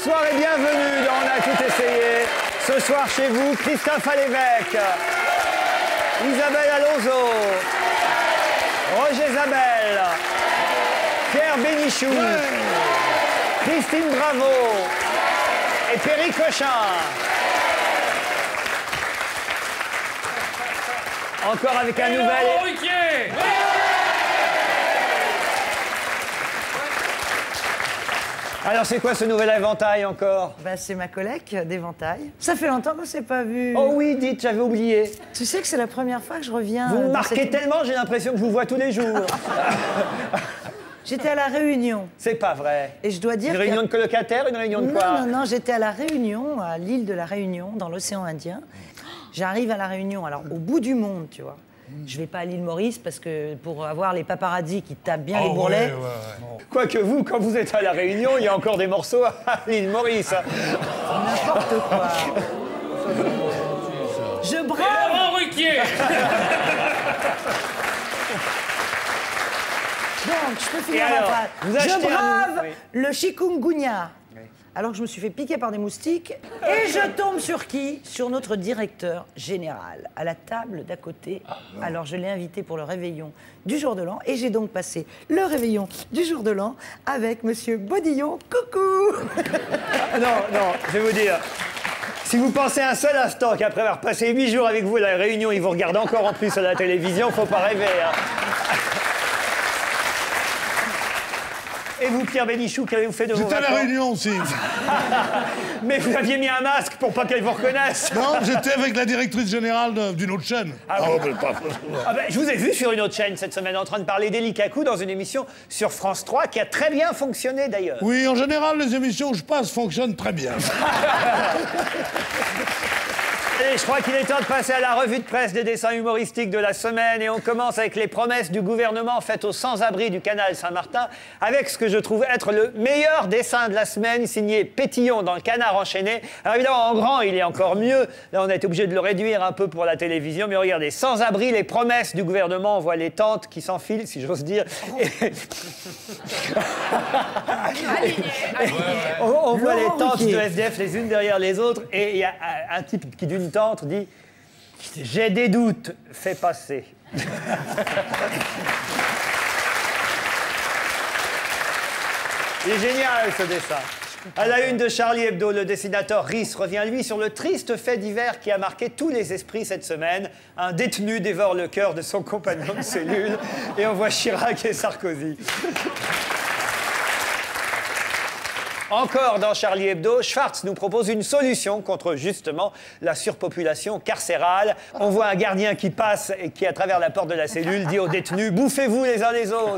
Bonsoir et bienvenue dans On a tout essayé. Ce soir chez vous, Christophe Alévèque, Isabelle Alonso, Roger Zabel, Pierre Bénichou, Christine Bravo et Perry Cochin. Encore avec un nouvel... Alors, c'est quoi ce nouvel éventail encore? Bah, c'est ma collecte d'éventail. Ça fait longtemps qu'on ne s'est pas vu. Oh oui, dites, j'avais oublié. Tu sais que c'est la première fois que je reviens. Vous me marquez tellement, j'ai l'impression que je vous vois tous les jours. J'étais à la Réunion. C'est pas vrai. Et je dois dire Une réunion de colocataires, une réunion de quoi? Non, j'étais à la Réunion, à l'île de la Réunion, dans l'océan Indien. J'arrive à la Réunion, alors au bout du monde, tu vois. Je vais pas à l'île Maurice parce que pour avoir les paparazzis qui tapent bien les bourrelets. Quoique vous, quand vous êtes à la Réunion, il y a encore des morceaux à l'île Maurice. N'importe quoi. Je brave. Donc, je peux finir ma phrase. Je brave le chikungunya. Alors que je me suis fait piquer par des moustiques. Et je tombe sur qui? Sur notre directeur général, à la table d'à côté. Alors je l'ai invité pour le réveillon du jour de l'an. Et j'ai donc passé le réveillon du jour de l'an avec Monsieur Bodillon. Coucou. Non, je vais vous dire. Si vous pensez un seul instant qu'après avoir passé 8 jours avec vous à la Réunion, il vous regarde encore en plus à la télévision, faut pas rêver. Hein. Et vous, Pierre Bénichou, qu'avez-vous fait de vos vacances? J'étais à la Réunion aussi. Mais vous aviez mis un masque pour pas qu'elle vous reconnaisse. Non, j'étais avec la directrice générale d'une autre chaîne. Je vous ai vu sur une autre chaîne cette semaine en train de parler d'Eli Kakou dans une émission sur France 3 qui a très bien fonctionné d'ailleurs. Oui, en général, les émissions où je passe fonctionnent très bien. Et je crois qu'il est temps de passer à la revue de presse des dessins humoristiques de la semaine. Et on commence avec les promesses du gouvernement faites aux sans-abri du canal Saint-Martin, avec ce que je trouve être le meilleur dessin de la semaine, signé Pétillon dans le Canard enchaîné. Alors évidemment, en grand, il est encore mieux. Là, on a été obligé de le réduire un peu pour la télévision. Mais regardez, sans-abri, les promesses du gouvernement. On voit les tantes qui s'enfilent, si j'ose dire. On voit les tantes de SDF les unes derrière les autres. Et il y a un type qui, d'une tante, dit « J'ai des doutes, fais passer. » Il est génial, ce dessin. À la une de Charlie Hebdo, le dessinateur Riss revient, lui, sur le triste fait divers qui a marqué tous les esprits cette semaine. Un détenu dévore le cœur de son compagnon de cellule et on voit Chirac et Sarkozy. Encore dans Charlie Hebdo, Schwartz nous propose une solution contre justement la surpopulation carcérale. On voit un gardien qui passe et qui, à travers la porte de la cellule, dit aux détenus « Bouffez-vous les uns les autres !»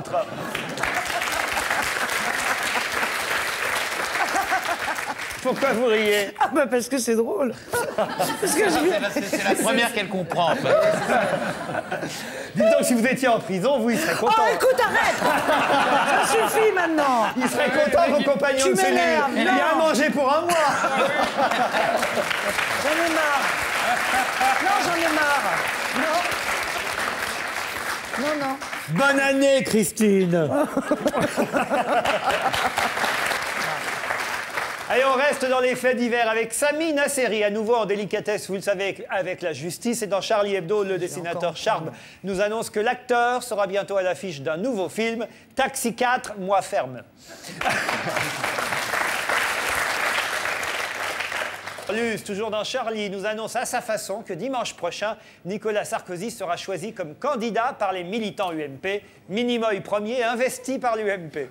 Pourquoi vous riez? Ah bah parce que c'est drôle. Parce que c'est la première qu'elle comprend, en fait. Dites donc, si vous étiez en prison, vous, il serait content. Oh, écoute, arrête. Ça suffit maintenant. Il serait content, vos compagnons de cellule. Il y a à manger pour un mois. J'en ai marre. Non, j'en ai marre. Non. Bonne année, Christine. Allez, on reste dans les faits divers avec Sami Nasseri, à nouveau en délicatesse, vous le savez, avec la justice. Et dans Charlie Hebdo, le dessinateur Charb nous annonce que l'acteur sera bientôt à l'affiche d'un nouveau film, Taxi 4, Moi ferme. Luz, toujours dans Charlie, nous annonce à sa façon que dimanche prochain, Nicolas Sarkozy sera choisi comme candidat par les militants UMP. Minimoy premier, investi par l'UMP.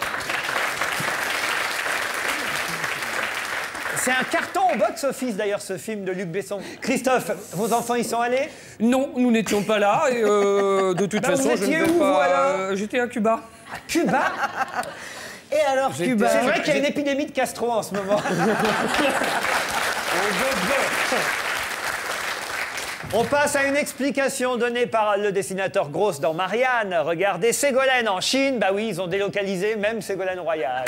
C'est un carton au box-office, d'ailleurs, ce film de Luc Besson. Christophe, vos enfants y sont allés? Non, nous n'étions pas là. Et de toute façon, vous étiez où, vous, alors? J'étais à Cuba. À Cuba? Et alors, Cuba? C'est vrai qu'il y a une épidémie de gastro en ce moment. On passe à une explication donnée par le dessinateur Gross dans Marianne. Regardez, Ségolène en Chine, bah oui, ils ont délocalisé même Ségolène Royal.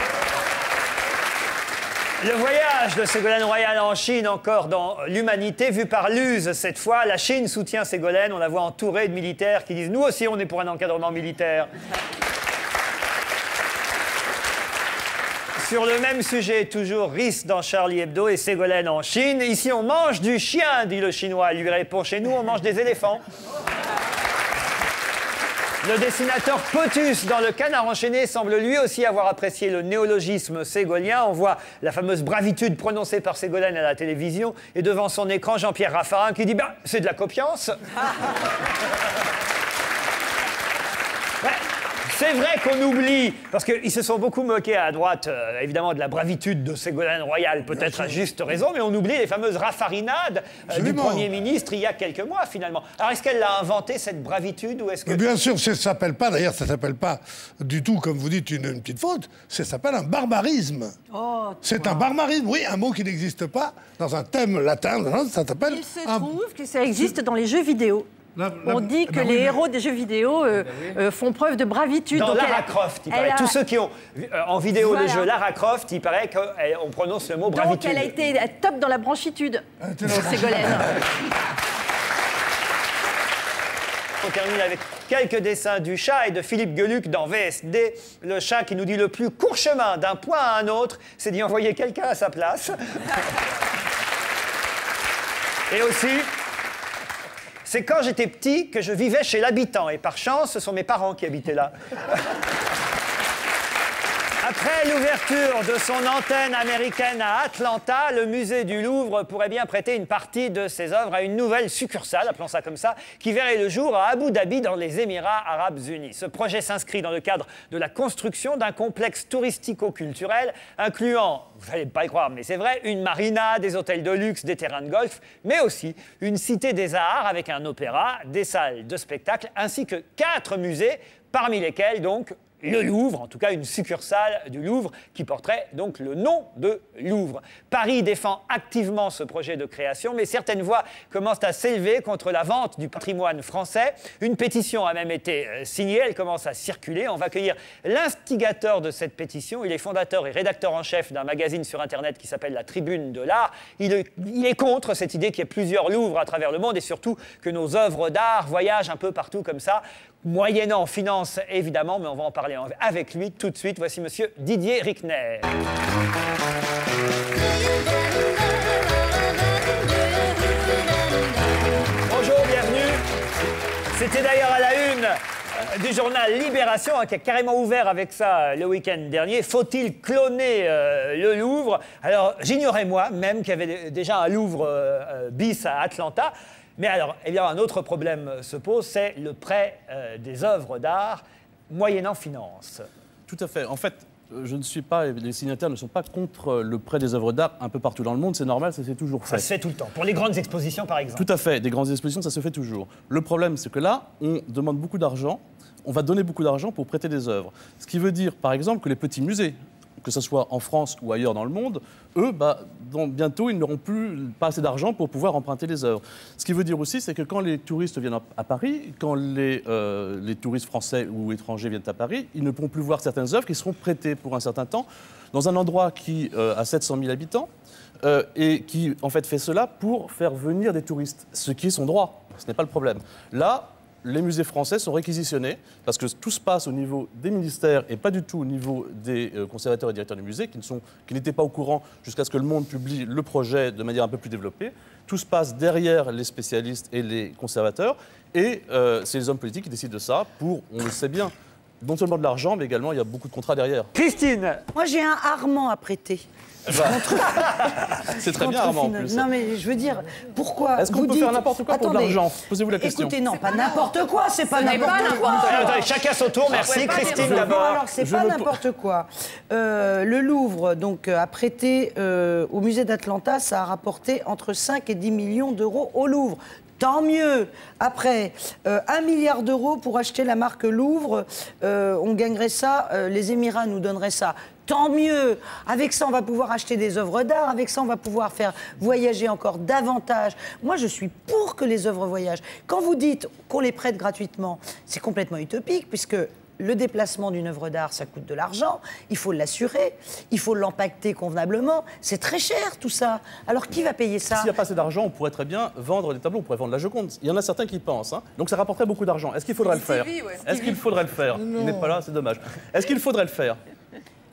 Le voyage de Ségolène Royal en Chine, encore dans l'Humanité, vu par Luz cette fois. La Chine soutient Ségolène, on la voit entourée de militaires qui disent « Nous aussi, on est pour un encadrement militaire ». Sur le même sujet, toujours Riss dans Charlie Hebdo et Ségolène en Chine. Ici, on mange du chien, dit le Chinois. Il lui répond, chez nous, on mange des éléphants. Le dessinateur Potus dans Le Canard enchaîné semble lui aussi avoir apprécié le néologisme ségolien. On voit la fameuse bravitude prononcée par Ségolène à la télévision et devant son écran, Jean-Pierre Raffarin qui dit bah, « c'est de la copiance ». C'est vrai qu'on oublie, parce qu'ils se sont beaucoup moqués à droite, évidemment, de la bravitude de Ségolène Royal, peut-être à juste raison, mais on oublie les fameuses raffarinades du Premier ministre il y a quelques mois, finalement. Alors, est-ce qu'elle l'a inventé, cette bravitude, ou est-ce que... Bien sûr, ça s'appelle pas, d'ailleurs, ça s'appelle pas du tout, comme vous dites, une petite faute, ça s'appelle un barbarisme. Oh, c'est un barbarisme, oui, un mot qui n'existe pas dans un thème latin, ça s'appelle... Il se trouve que ça existe dans les jeux vidéo. On dit que les héros des jeux vidéo font preuve de bravitude. Dans Lara Croft, il paraît. Tous ceux qui ont en vidéo le jeu Lara Croft, il paraît qu'on prononce le mot bravitude. Donc elle a été top dans la branchitude, Ségolène. On termine avec quelques dessins du chat et de Philippe Gueluc dans VSD. Le chat qui nous dit le plus court chemin d'un point à un autre, c'est d'y envoyer quelqu'un à sa place. Et aussi... c'est quand j'étais petit que je vivais chez l'habitant. Et par chance, ce sont mes parents qui habitaient là. Après l'ouverture de son antenne américaine à Atlanta, le musée du Louvre pourrait bien prêter une partie de ses œuvres à une nouvelle succursale, appelons ça comme ça, qui verrait le jour à Abu Dhabi dans les Émirats Arabes Unis. Ce projet s'inscrit dans le cadre de la construction d'un complexe touristico-culturel incluant, vous n'allez pas y croire, mais c'est vrai, une marina, des hôtels de luxe, des terrains de golf, mais aussi une cité des arts avec un opéra, des salles de spectacle, ainsi que 4 musées, parmi lesquels donc le Louvre, en tout cas une succursale du Louvre qui porterait donc le nom de Louvre. Paris défend activement ce projet de création, mais certaines voix commencent à s'élever contre la vente du patrimoine français. Une pétition a même été signée, elle commence à circuler. On va accueillir l'instigateur de cette pétition. Il est fondateur et rédacteur en chef d'un magazine sur Internet qui s'appelle La Tribune de l'Art. Il est contre cette idée qu'il y ait plusieurs Louvres à travers le monde et surtout que nos œuvres d'art voyagent un peu partout comme ça, moyennant finance évidemment, mais on va en parler avec lui tout de suite. Voici monsieur Didier Rickner. Bonjour, bienvenue. C'était d'ailleurs à la une du journal Libération, qui a carrément ouvert avec ça le week-end dernier. Faut-il cloner le Louvre? Alors, j'ignorais moi même qu'il y avait déjà un Louvre bis à Atlanta. Mais alors, évidemment, un autre problème se pose, c'est le prêt des œuvres d'art moyennant finance. Tout à fait. En fait, je ne suis pas, les signataires ne sont pas contre le prêt des œuvres d'art un peu partout dans le monde, c'est normal, ça s'est toujours fait. Ça se fait tout le temps. Pour les grandes expositions, par exemple. Tout à fait. Des grandes expositions, ça se fait toujours. Le problème, c'est que là, on demande beaucoup d'argent, on va donner beaucoup d'argent pour prêter des œuvres. Ce qui veut dire, par exemple, que les petits musées, que ce soit en France ou ailleurs dans le monde, eux, bientôt, ils n'auront pas assez d'argent pour pouvoir emprunter les œuvres. Ce qui veut dire aussi, c'est que quand les touristes viennent à Paris, quand les touristes français ou étrangers viennent à Paris, ils ne pourront plus voir certaines œuvres qui seront prêtées pour un certain temps dans un endroit qui a 700 000 habitants et qui, en fait, fait cela pour faire venir des touristes, ce qui est son droit. Ce n'est pas le problème. Là, les musées français sont réquisitionnés parce que tout se passe au niveau des ministères et pas du tout au niveau des conservateurs et directeurs des musées qui n'étaient pas au courant jusqu'à ce que Le Monde publie le projet de manière un peu plus développée. Tout se passe derrière les spécialistes et les conservateurs et c'est les hommes politiques qui décident de ça pour, on le sait bien, non seulement de l'argent, mais également il y a beaucoup de contrats derrière. Christine! Moi j'ai un Armand à prêter. C'est très bien, Armand, en plus. Non, mais je veux dire, pourquoi est-ce qu'on peut faire n'importe quoi pour de l'argent? Posez-vous la question. Écoutez, non, pas n'importe quoi, c'est pas n'importe quoi. Attendez, chacun son tour, merci. Christine, d'abord. Alors, c'est pas n'importe quoi. Le Louvre, donc, a prêté au musée d'Atlanta, ça a rapporté entre 5 et 10 millions d'euros au Louvre. Tant mieux. Après, 1 milliard d'euros pour acheter la marque Louvre, on gagnerait ça, les Émirats nous donneraient ça. Tant mieux. Avec ça, on va pouvoir acheter des œuvres d'art. Avec ça, on va pouvoir faire voyager encore davantage. Moi, je suis pour que les œuvres voyagent. Quand vous dites qu'on les prête gratuitement, c'est complètement utopique, puisque le déplacement d'une œuvre d'art, ça coûte de l'argent. Il faut l'assurer. Il faut l'empacter convenablement. C'est très cher, tout ça. Alors, qui va payer ça? S'il n'y a pas assez d'argent, on pourrait très bien vendre des tableaux. On pourrait vendre la Joconde. Il y en a certains qui pensent. Hein. Donc, ça rapporterait beaucoup d'argent. Est-ce qu'il faudrait le faire? Est-ce qu'il faudrait le faire? Il n'est pas là, c'est dommage. Est-ce qu'il faudrait le faire?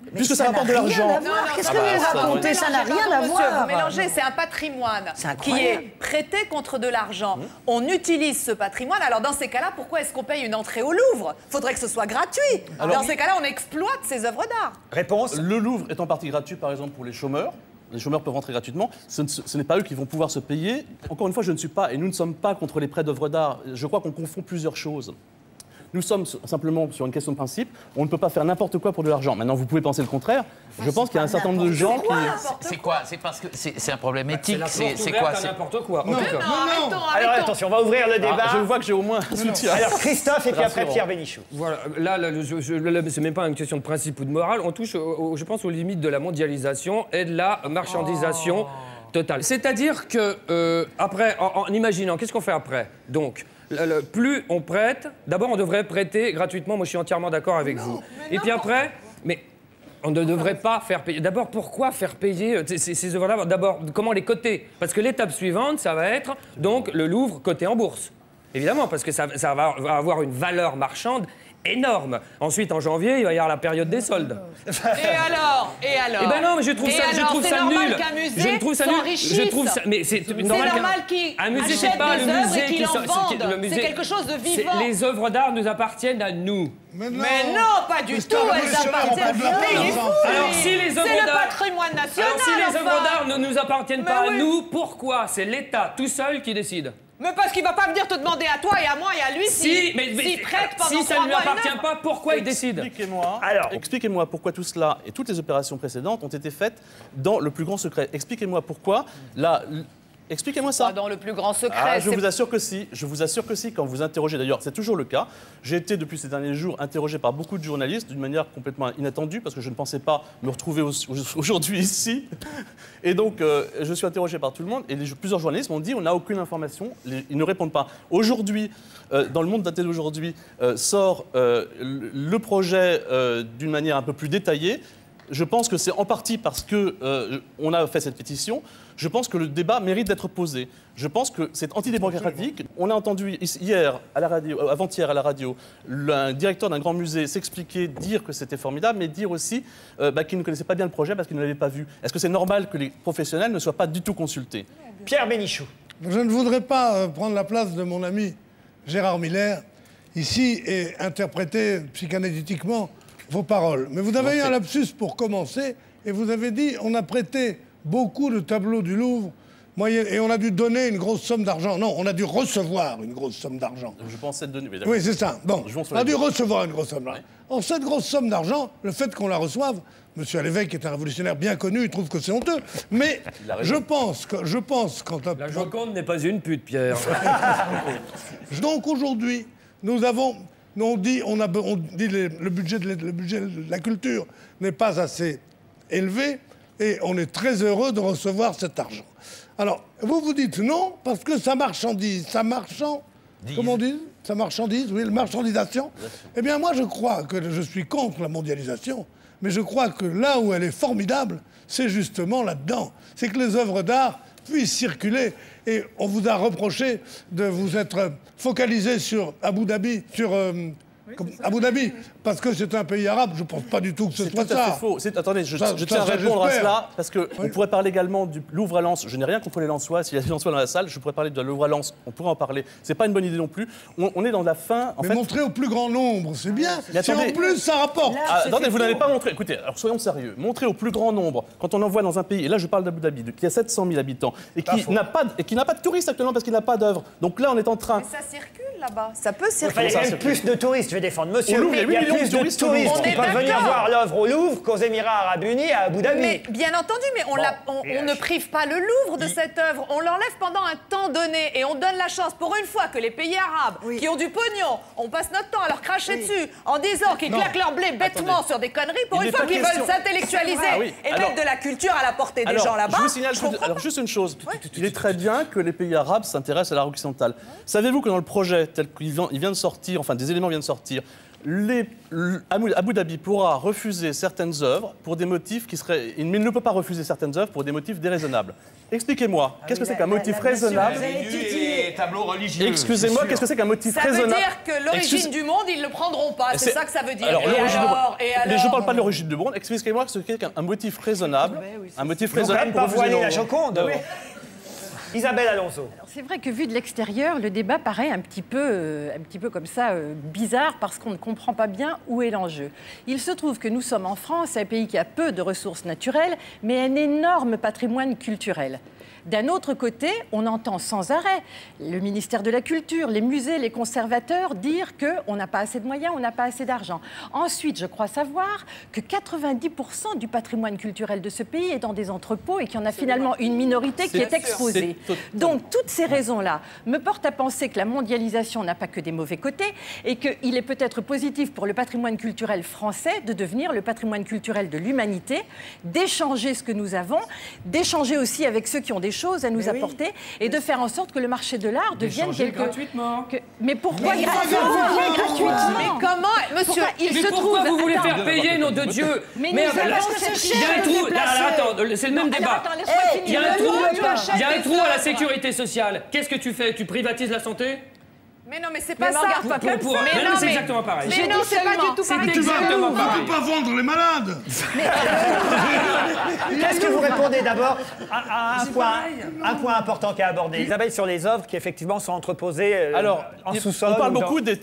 Puisque ça rapporte de l'argent. Qu'est-ce que vous racontez? Ça n'a rien à voir. Vous mélangez, c'est un patrimoine qui est prêté contre de l'argent. On utilise ce patrimoine. Alors dans ces cas-là, pourquoi est-ce qu'on paye une entrée au Louvre? Faudrait que ce soit gratuit. Dans ces cas-là, on exploite ces œuvres d'art. Réponse? Le Louvre est en partie gratuit, par exemple, pour les chômeurs. Les chômeurs peuvent rentrer gratuitement. Ce n'est pas eux qui vont pouvoir se payer. Encore une fois, je ne suis pas, et nous ne sommes pas contre les prêts d'œuvres d'art. Je crois qu'on confond plusieurs choses. Nous sommes simplement sur une question de principe. On ne peut pas faire n'importe quoi pour de l'argent. Maintenant, vous pouvez penser le contraire. Je pense qu'il y a un certain nombre de gens qui... C'est quoi? C'est parce que c'est un problème éthique. C'est quoi? C'est n'importe quoi. Non, Alors attention, on va ouvrir le débat. Je vois que j'ai au moins un soutien. Alors Christophe et puis après Pierre Bénichou. Voilà, là c'est même pas une question de principe ou de morale. On touche, je pense, aux limites de la mondialisation et de la marchandisation totale. C'est-à-dire que, après, en imaginant, qu'est-ce qu'on fait après? Donc, plus on prête, d'abord on devrait prêter gratuitement, moi je suis entièrement d'accord avec vous. Et puis après, mais on ne devrait pas faire payer. D'abord, pourquoi faire payer ces œuvres-là? D'abord, comment les coter? Parce que l'étape suivante, ça va être donc le Louvre coté en bourse. Évidemment, parce que ça va avoir une valeur marchande énorme. Ensuite, en janvier, il va y avoir la période des soldes. Et alors? Eh ben non, mais je trouve ça nul. Je trouve ça nul. Je trouve ça, mais c'est normal qu'un musée, achète c'est pas des le œuvres musée et qu'il qui en vende. C'est quelque chose de vivant. Les œuvres d'art nous appartiennent à nous. Mais non, pas du tout. Elles appartiennent à nous. Alors si les œuvres C'est le d'art, patrimoine national. alors si les œuvres d'art ne nous appartiennent pas à nous, pourquoi c'est l'État tout seul qui décide? Mais parce qu'il va pas venir te demander à toi et à moi et à lui s'il prête pendant 3 mois. Si ça ne lui appartient pas, pourquoi il décide? Expliquez-moi pourquoi tout cela et toutes les opérations précédentes ont été faites dans le plus grand secret. Expliquez-moi pourquoi expliquez-moi ça. Pas dans le plus grand secret. Je vous assure que si. Je vous assure que si. Quand vous interrogez, d'ailleurs, c'est toujours le cas. J'ai été depuis ces derniers jours interrogé par beaucoup de journalistes d'une manière complètement inattendue parce que je ne pensais pas me retrouver aujourd'hui ici. Et donc, je suis interrogé par tout le monde et plusieurs journalistes m'ont dit on n'a aucune information. Ils ne répondent pas. Aujourd'hui, dans le monde daté d'aujourd'hui, sort le projet d'une manière un peu plus détaillée. Je pense que c'est en partie parce qu'on a fait cette pétition. Je pense que le débat mérite d'être posé. Je pense que c'est antidémocratique. On a entendu hier, à la radio, avant-hier à la radio, un directeur d'un grand musée s'expliquer, dire que c'était formidable, mais dire aussi qu'il ne connaissait pas bien le projet parce qu'il ne l'avait pas vu. Est-ce que c'est normal que les professionnels ne soient pas du tout consultés? Pierre Bénichou. Je ne voudrais pas prendre la place de mon ami Gérard Miller ici et interpréter psychanalytiquement vos paroles. Mais vous avez eu un lapsus pour commencer et vous avez dit on a prêté beaucoup de tableaux du Louvre et on a dû donner une grosse somme d'argent. Non, on a dû recevoir une grosse somme d'argent. Je pensais donner. Oui, c'est ça. Bon, on a dû recevoir une grosse somme d'argent. Or, cette grosse somme d'argent, le fait qu'on la reçoive, M. Lévesque est un révolutionnaire bien connu, il trouve que c'est honteux. Mais je pense quand la Joconde n'est pas une pute, Pierre. Donc aujourd'hui, nous avons... On dit le budget de la culture n'est pas assez élevé et on est très heureux de recevoir cet argent. Alors, vous dites non parce que ça marchandise, comment on dit? Ça marchandise, oui, la marchandisation. Eh bien, moi, je crois que je suis contre la mondialisation, mais je crois que là où elle est formidable, c'est justement là-dedans. C'est que les œuvres d'art puissent circuler. Et on vous a reproché de vous être focalisé sur Abu Dhabi, Abu Dhabi, parce que c'est un pays arabe. Je ne pense pas du tout que ce soit ça. C'est tout à fait faux. Attendez, je tiens à répondre à cela, parce qu'on pourrait parler également du Louvre à Lens. Je n'ai rien contre les Lensois. S'il y a des Lensois dans la salle, je pourrais parler de Louvre à Lens. On pourrait en parler. C'est pas une bonne idée non plus. On est dans la fin. Mais montrer au plus grand nombre, c'est bien. Si en plus ça rapporte. Attendez, vous n'avez pas montré. Écoutez, alors soyons sérieux. Montrer au plus grand nombre, quand on envoie dans un pays, et là je parle d'Abu Dhabi, qui a 700 000 habitants, et qui n'a pas de touristes actuellement parce qu'il n'a pas d'œuvre. Donc là, on est en train. Mais ça circule là-bas. Ça peut circuler. Il y a même plus de touristes, je vais défendre monsieur. Il y a plus de touristes qui peuvent venir voir l'œuvre au Louvre qu'aux Émirats Arabes Unis à Abu Dhabi. Mais bien entendu, mais on ne prive pas le Louvre de cette œuvre. On l'enlève pendant un temps donné et on donne la chance pour une fois que les pays arabes qui ont du pognon, on passe notre temps à leur cracher dessus en disant qu'ils claquent leur blé bêtement sur des conneries pour une fois qu'ils veulent s'intellectualiser et mettre de la culture à la portée des gens là-bas. Je vous signale juste une chose. Il est très bien que les pays arabes s'intéressent à l'art occidental. Savez-vous que dans le projet tel qu'il vient de sortir, enfin des éléments viennent de sortir, Abu Dhabi pourra refuser certaines œuvres pour des motifs qui seraient... Mais il ne peut pas refuser certaines œuvres pour des motifs déraisonnables. Expliquez-moi, qu'est-ce que c'est qu'un motif raisonnable? des tableaux religieux. Excusez-moi, qu'est-ce que c'est qu'un motif Ça raisonnable? veut dire que l'origine du monde, ils ne le prendront pas. C'est ça que ça veut dire. Alors, et alors mais je ne parle pas de l'origine du monde. Expliquez-moi ce qu'est un motif raisonnable. Un motif raisonnable pour refuser voiler nos- la Joconde. Isabelle Alonso. C'est vrai que vu de l'extérieur, le débat paraît un petit peu comme ça bizarre parce qu'on ne comprend pas bien où est l'enjeu. Il se trouve que nous sommes en France, un pays qui a peu de ressources naturelles, mais un énorme patrimoine culturel. D'un autre côté, on entend sans arrêt le ministère de la Culture, les musées, les conservateurs dire qu'on n'a pas assez de moyens, on n'a pas assez d'argent. Ensuite, je crois savoir que 90% du patrimoine culturel de ce pays est dans des entrepôts et qu'il y en a finalement une minorité qui est exposée. Donc, toutes ces raisons-là me portent à penser que la mondialisation n'a pas que des mauvais côtés et qu'il est peut-être positif pour le patrimoine culturel français de devenir le patrimoine culturel de l'humanité, d'échanger ce que nous avons, d'échanger aussi avec ceux qui ont des choses à nous apporter et de faire en sorte que le marché de l'art devienne quelque... gratuitement. Mais pourquoi gratuitement? Mais comment, monsieur, il se trouve... Pourquoi vous voulez faire payer, nom de Dieu? Mais là, nous avons il y a un trou. Attends, c'est le même débat. Il y a un trou à la sécurité sociale. Qu'est-ce que tu fais? Tu privatises la santé? Mais non, mais c'est pas Mais ça. regarde pas comme ça. Mais non, c'est exactement pareil. Mais non, c'est pas du tout pareil. Tu exactement vas pareil. pas vendre les malades. Qu'est-ce que vous répondez d'abord à un point important qui a abordé Isabelle sur les œuvres qui effectivement sont entreposées Alors, en sous-sol. on parle ou dans- beaucoup des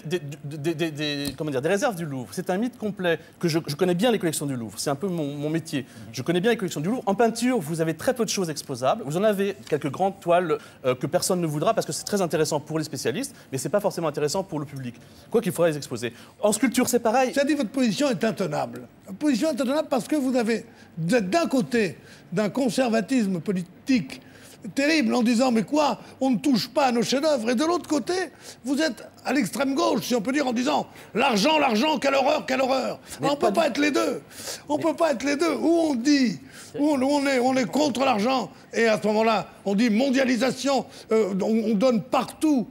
réserves du Louvre. C'est un mythe complet que je connais bien les collections du Louvre. C'est un peu mon métier. Je connais bien les collections du Louvre. En peinture, vous avez très peu de choses exposables. Vous en avez quelques grandes toiles que personne ne voudra parce que c'est très intéressant pour les spécialistes, mais c'est pas forcément intéressant pour le public. Quoi qu'il faudra les exposer. En sculpture, c'est pareil. Ça dit votre position est intenable. La position est intenable parce que vous avez d'un côté d'un conservatisme politique terrible en disant mais quoi, on ne touche pas à nos chefs-d'œuvre, et de l'autre côté vous êtes à l'extrême gauche, si on peut dire, en disant l'argent, l'argent, quelle horreur, quelle horreur. On ne peut pas être les deux. On ne peut pas être les deux. Où on dit, où on est contre l'argent, et à ce moment-là, on dit mondialisation, on donne partout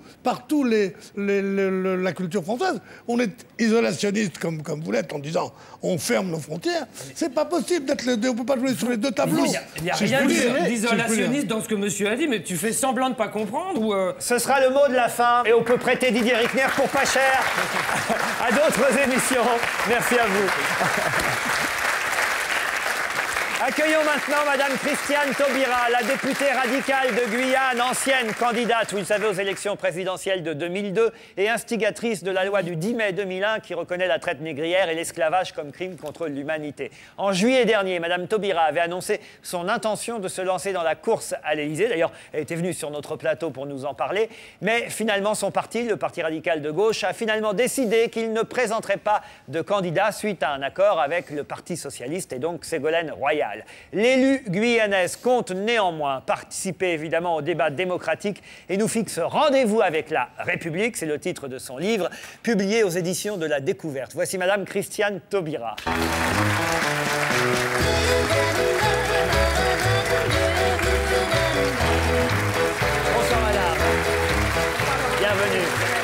la culture française. On est isolationniste comme vous l'êtes en disant on ferme nos frontières. C'est pas possible d'être les deux. On ne peut pas jouer sur les deux tableaux. Il n'y a Si je rien puis dire. d'isolationniste dans ce que monsieur a dit, mais tu fais semblant de ne pas comprendre ou... Ce sera le mot de la fin et on peut prêter Didier Rickner pour pas cher à d'autres émissions. Merci à vous. Accueillons maintenant Madame Christiane Taubira, la députée radicale de Guyane, ancienne candidate, vous le savez, aux élections présidentielles de 2002 et instigatrice de la loi du 10 mai 2001 qui reconnaît la traite négrière et l'esclavage comme crime contre l'humanité. En juillet dernier, Madame Taubira avait annoncé son intention de se lancer dans la course à l'Élysée. D'ailleurs, elle était venue sur notre plateau pour nous en parler. Mais finalement, son parti, le Parti radical de gauche, a finalement décidé qu'il ne présenterait pas de candidat suite à un accord avec le Parti socialiste et donc Ségolène Royal. L'élu guyanaise compte néanmoins participer évidemment au débat démocratique et nous fixe rendez-vous avec la République. C'est le titre de son livre, publié aux éditions de La Découverte. Voici Madame Christiane Taubira. Bonsoir Madame. Bienvenue.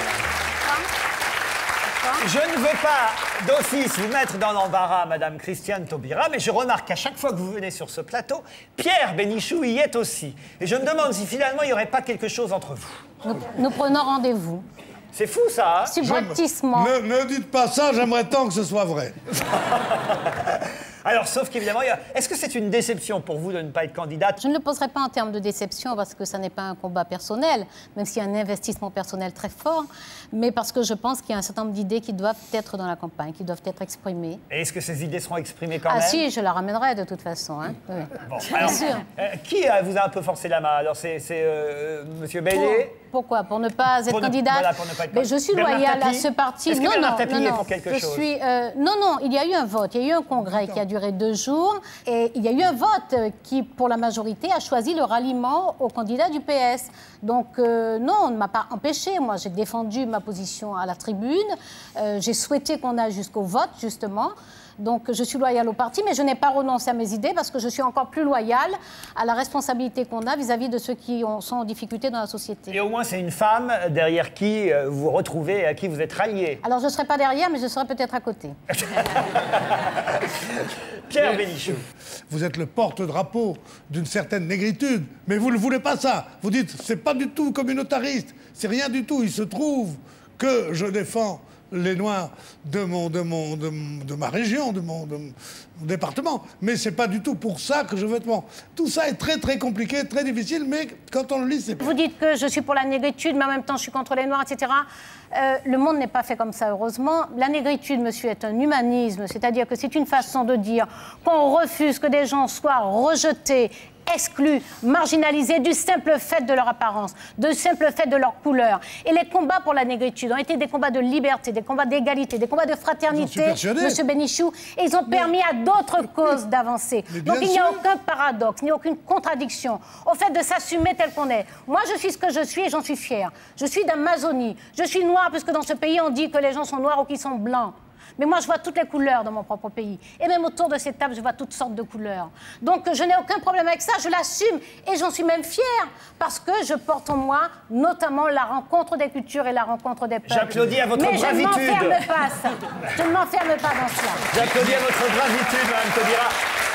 Je ne veux pas d'office vous mettre dans l'embarras, Madame Christiane Taubira, mais je remarque qu'à chaque fois que vous venez sur ce plateau, Pierre Bénichou y est aussi. Et je me demande si finalement il n'y aurait pas quelque chose entre vous. Nous prenons rendez-vous. C'est fou ça, hein? Subrepticement. Ne dites pas ça, j'aimerais tant que ce soit vrai. Alors, sauf qu'évidemment, est-ce que c'est une déception pour vous de ne pas être candidate? Je ne le poserai pas en termes de déception parce que ça n'est pas un combat personnel, même s'il y a un investissement personnel très fort, mais parce que je pense qu'il y a un certain nombre d'idées qui doivent être dans la campagne, qui doivent être exprimées. Et est-ce que ces idées seront exprimées quand même? Ah si, je la ramènerai de toute façon. Hein. Oui. Bon, Bien alors, sûr. Qui vous a un peu forcé la main? Alors, c'est Monsieur Bailey? Pourquoi? Pour ne pas être candidate? Voilà, pour ne pas être Mais je suis Bernard loyale à Tapie? ce parti. Est-ce que Bernard Tapie est pour quelque chose? Non, il y a eu un vote. Il y a eu un congrès qui a duré 2 jours. Et il y a eu un vote qui, pour la majorité, a choisi le ralliement au candidat du PS. Donc, non, on ne m'a pas empêché. Moi, j'ai défendu ma position à la tribune. J'ai souhaité qu'on aille jusqu'au vote, justement. Donc je suis loyale au parti, mais je n'ai pas renoncé à mes idées parce que je suis encore plus loyale à la responsabilité qu'on a vis-à-vis de ceux qui sont en difficulté dans la société. Et au moins, c'est une femme derrière qui vous retrouvez et à qui vous êtes rallié. Alors je ne serai pas derrière, mais je serai peut-être à côté. Pierre Bénichou. Vous êtes le porte-drapeau d'une certaine négritude, mais vous ne voulez pas ça. Vous dites, c'est pas du tout communautariste, c'est rien du tout. Il se trouve que je défends les Noirs de ma région, de mon département. Mais c'est pas du tout pour ça que je veux être bon. Tout ça est très très compliqué, très difficile, mais quand on le lit, c'est... Vous dites que je suis pour la négritude, mais en même temps je suis contre les Noirs, etc. Le monde n'est pas fait comme ça, heureusement. La négritude, monsieur, est un humanisme, c'est-à-dire que c'est une façon de dire qu'on refuse que des gens soient rejetés, exclus, marginalisés du simple fait de leur apparence, du simple fait de leur couleur. Et les combats pour la négritude ont été des combats de liberté, des combats d'égalité, des combats de fraternité, monsieur Bénichou, et ils ont permis à d'autres causes d'avancer. Donc il n'y a aucun paradoxe, ni aucune contradiction au fait de s'assumer tel qu'on est. Moi, je suis ce que je suis et j'en suis fière. Je suis d'Amazonie. Je suis noire puisque dans ce pays, on dit que les gens sont noirs ou qu'ils sont blancs. Mais moi, je vois toutes les couleurs dans mon propre pays. Et même autour de cette table, je vois toutes sortes de couleurs. Donc, je n'ai aucun problème avec ça, je l'assume. Et j'en suis même fière, parce que je porte en moi, notamment, la rencontre des cultures et la rencontre des peuples. J'applaudis à votre bravitude. Mais je ne m'enferme pas, ça. Je ne m'enferme pas dans cela. J'applaudis à votre bravitude, Mme Taubira.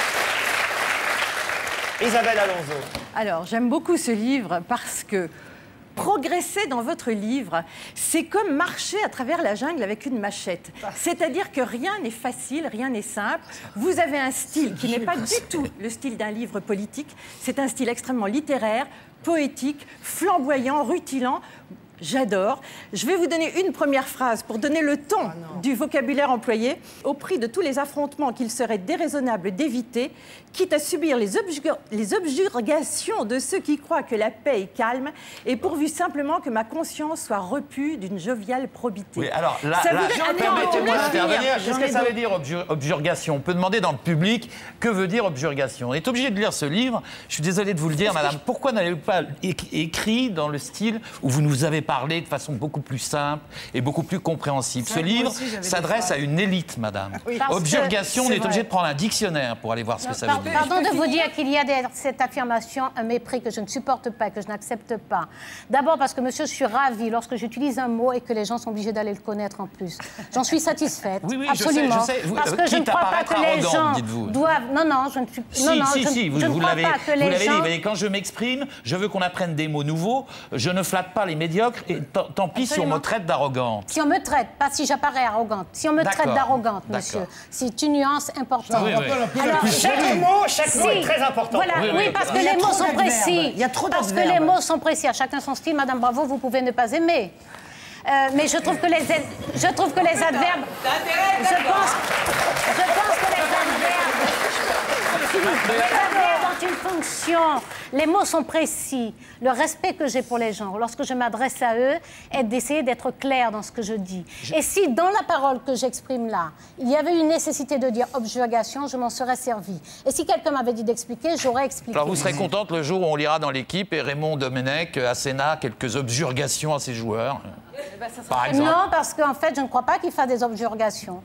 Isabelle Alonso. Alors, j'aime beaucoup ce livre parce que progresser dans votre livre, c'est comme marcher à travers la jungle avec une machette. C'est-à-dire que rien n'est facile, rien n'est simple. Vous avez un style qui n'est pas du tout le style d'un livre politique. C'est un style extrêmement littéraire, poétique, flamboyant, rutilant. J'adore. Je vais vous donner une première phrase pour donner le ton du vocabulaire employé. Au prix de tous les affrontements qu'il serait déraisonnable d'éviter, quitte à subir les objurgations de ceux qui croient que la paix est calme, et pourvu simplement que ma conscience soit repue d'une joviale probité. Oui, alors là, permettez-moi d'intervenir. Qu'est-ce que ça veut dire objurgation? On peut demander dans le public que veut dire objurgation. On est obligé de lire ce livre. Je suis désolé de vous le dire, madame. Pourquoi n'avez-vous pas écrit dans le style où vous nous avez parlé de façon beaucoup plus simple et beaucoup plus compréhensible? Ce livre s'adresse à une élite, madame. Oui. Objurgation, on est obligé de prendre un dictionnaire pour aller voir ce que ça veut dire. Pardon de vous dire qu'il y a derrière cette affirmation un mépris que je ne supporte pas, que je n'accepte pas. D'abord parce que, monsieur, je suis ravie lorsque j'utilise un mot et que les gens sont obligés d'aller le connaître en plus. J'en suis satisfaite, oui, absolument. Je sais. Parce que je ne crois pas que les gens doivent... Non, non, je ne suis... Si, vous l'avez dit. Quand je m'exprime, je veux qu'on apprenne des mots nouveaux. Je ne flatte pas les médiocres et tant pis si on me traite d'arrogante. Si on me traite, pas si j'apparais arrogante. Si on me traite d'arrogante, monsieur, c'est une nuance importante. Alors, chaque mot est très important. Voilà, oui, parce que les mots sont précis. Il y a trop d'adverbes. Parce que les mots sont précis. À chacun son style. Madame Bravo, vous pouvez ne pas aimer. Mais je trouve que les adverbes... Je pense que les adverbes... ont une fonction. Les mots sont précis. Le respect que j'ai pour les gens, lorsque je m'adresse à eux, est d'essayer d'être clair dans ce que je dis. Et si, dans la parole que j'exprime là, il y avait une nécessité de dire objurgation, je m'en serais servi. Et si quelqu'un m'avait dit d'expliquer, j'aurais expliqué. Alors vous serez contente le jour où on lira dans l'équipe et Raymond Domenech asséna quelques objurgations à ses joueurs, par exemple. Non, parce qu'en fait, je ne crois pas qu'il fasse des objurgations.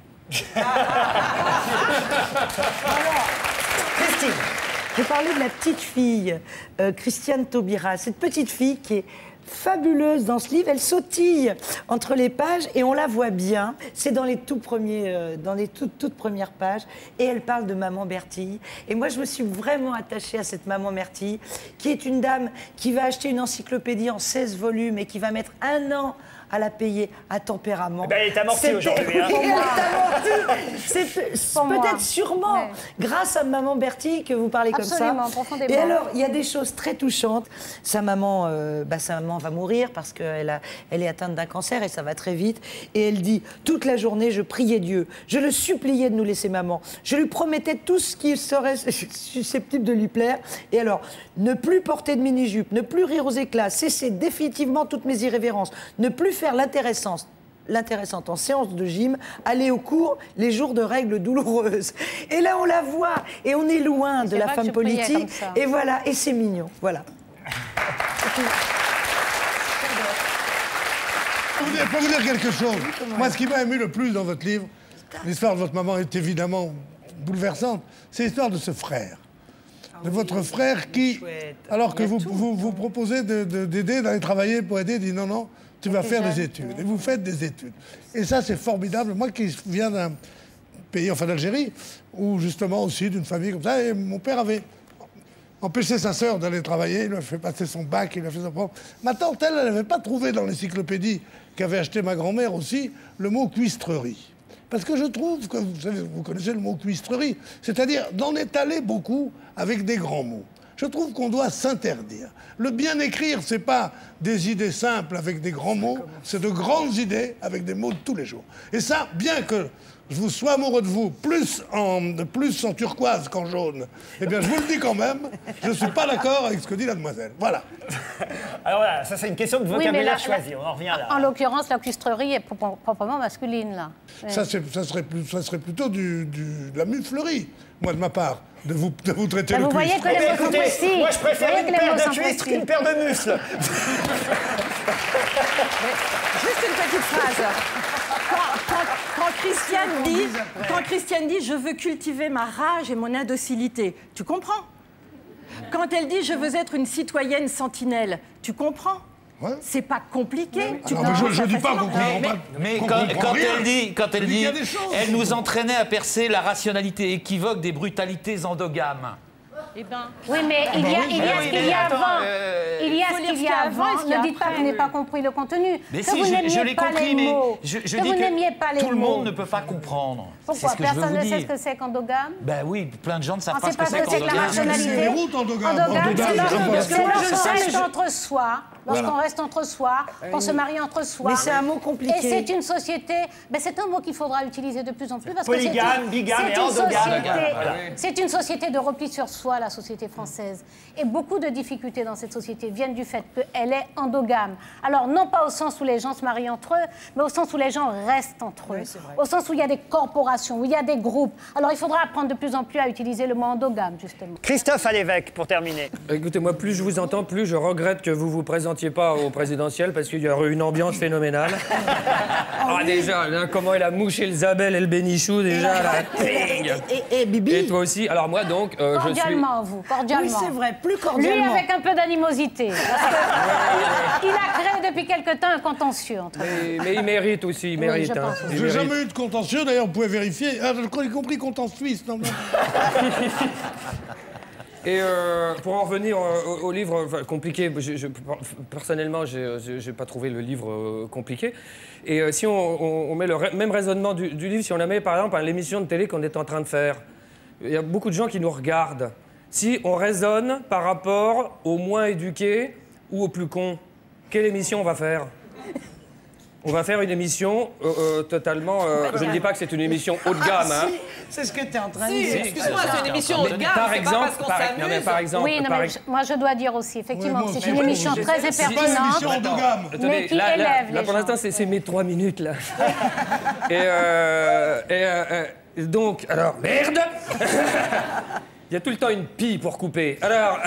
Christine. Je parlais de la petite fille, Christiane Taubira. Cette petite fille qui est fabuleuse dans ce livre. Elle sautille entre les pages et on la voit bien. C'est dans les toutes premières pages. Et elle parle de maman Bertille. Et moi, je me suis vraiment attachée à cette maman Bertille, qui est une dame qui va acheter une encyclopédie en 16 volumes et qui va mettre 1 an à la payer à tempérament. Elle est amortie aujourd'hui. Hein. C'est peut-être sûrement grâce à maman Bertille que vous parlez comme ça. Profondément. Et alors, il y a des choses très touchantes. Sa maman va mourir parce qu'elle est atteinte d'un cancer et ça va très vite. Et elle dit, toute la journée, je priais Dieu. Je le suppliais de nous laisser maman. Je lui promettais tout ce qui serait susceptible de lui plaire. Et alors, ne plus porter de mini-jupe, ne plus rire aux éclats, cesser définitivement toutes mes irrévérences, ne plus faire l'intéressante en séance de gym, aller au cours les jours de règles douloureuses. Et là, on la voit, et on est loin de la femme politique. Et voilà, et c'est mignon. Voilà. Pour vous dire quelque chose, moi, ce qui m'a ému le plus dans votre livre, l'histoire de votre maman est évidemment bouleversante. C'est l'histoire de ce frère. De votre frère qui, alors que vous proposez d'aider, d'aller travailler pour aider, dit non, non, tu vas faire des études. Et vous faites des études. Et ça, c'est formidable. Moi qui viens d'un pays, enfin d'Algérie, où justement aussi d'une famille comme ça, et mon père avait empêché sa sœur d'aller travailler, il lui a fait passer son bac, il lui a fait son propre. Ma tante, elle n'avait pas trouvé dans l'encyclopédie qu'avait acheté ma grand-mère aussi le mot cuistrerie. Parce que je trouve que, vous savez, vous connaissez le mot cuistrerie, c'est-à-dire d'en étaler beaucoup avec des grands mots. Je trouve qu'on doit s'interdire. Le bien écrire, c'est pas des idées simples avec des grands mots, c'est de grandes idées avec des mots de tous les jours. Et ça, bien que je vous sois amoureux de vous, plus en turquoise qu'en jaune, eh bien, je vous le dis quand même, je ne suis pas d'accord avec ce que dit la demoiselle. Voilà. Alors voilà, ça c'est une question de vocabulaire choisi, on en revient là. En l'occurrence, la cuistrerie est proprement masculine, là. Ça serait plutôt de la muflerie, moi, de ma part, de vous traiter vous voyez que les mots sont précis. Moi, je préfère une paire de cuistres qu'une paire de muscles. Juste une petite phrase. Quand Christiane dit « je veux cultiver ma rage et mon indocilité », tu comprends? Quand elle dit « je veux être une citoyenne sentinelle », tu comprends? Ouais. C'est pas compliqué. Je ne dis pas qu'on comprend pas. Mais quand elle dit, elle nous entraînait à percer la rationalité équivoque des brutalités endogames. Eh ben, oui, mais il y a ce qu'il y a avant. Il y a ce qu'il y a avant. Ne dites pas que vous n'avez pas compris le contenu. Mais que si, vous je l'ai compris, mais je que dis vous n'aimiez pas que les tout le monde mots. ne peut pas comprendre. Pourquoi? C'est ce que Personne ne je veux sait vous ce que c'est qu'endogame? Ben oui, plein de gens ne savent On pas ne ce sait que pas c'est ce que c'est que la qu'endogame. rationalité. Les routes endogame. C'est lorsqu'on reste entre soi, lorsqu'on reste entre soi, qu'on se marie entre soi. Mais c'est un mot compliqué. Et c'est une société... Ben c'est un mot qu'il faudra utiliser de plus en plus. Parce Polygame, que bigame et endogame. c'est une société de repli sur soi, la société française. Et beaucoup de difficultés dans cette société viennent du fait qu'elle est endogame. Alors, non pas au sens où les gens se marient entre eux, mais au sens où les gens restent entre eux. Au sens où il y a des corporations, où il y a des groupes. Alors, il faudra apprendre de plus en plus à utiliser le mot endogame, justement. Christophe Alévêque, pour terminer. Écoutez, moi, plus je vous entends, plus je regrette que vous vous présentiez pas au présidentiel, parce qu'il y aurait une ambiance phénoménale. Ah, déjà, là, comment elle a mouché le Zabel et le Bénichou, déjà, là. Et Bibi. Et toi aussi. Alors, moi, donc, je suis... Cordialement, vous, cordialement. Oui, c'est vrai, plus Lui, cordialement. avec un peu d'animosité. Parce qu'il a créé depuis quelque temps un contentieux entre nous. Mais il mérite aussi, il mérite. je pense. Il J'ai mérite. jamais eu de contentieux, d'ailleurs, vous pouvez vérifier. Ah, je crois y compris compte en Suisse. Non, non. Et pour en revenir au livre compliqué, personnellement, je n'ai pas trouvé le livre compliqué. Et si on met le même raisonnement du livre, si on la met par exemple à l'émission de télé qu'on est en train de faire, il y a beaucoup de gens qui nous regardent. Si on raisonne par rapport aux moins éduqués ou aux plus cons, quelle émission on va faire? On va faire une émission totalement... je ne dis pas que c'est une émission haut de gamme. Hein. C'est ce que tu es en train de Si, dire. excuse-moi, c'est une émission haut de gamme, Par c'est exemple, pas parce qu'on s'amuse. non, mais par exemple, Oui, non, mais moi je dois dire aussi, effectivement, Oui, que moi c'est aussi. une émission très C'est pas une pertinente, émission endogame. mais qui là, élève là, les pour gens. l'instant, c'est mes 3 minutes, là. Donc, alors, merde. Il y a tout le temps une pie pour couper. Alors,